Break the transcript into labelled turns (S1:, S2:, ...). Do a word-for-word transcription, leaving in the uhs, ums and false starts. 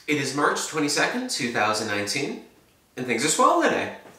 S1: It is March twenty-second, two thousand nineteen, and things are swell today.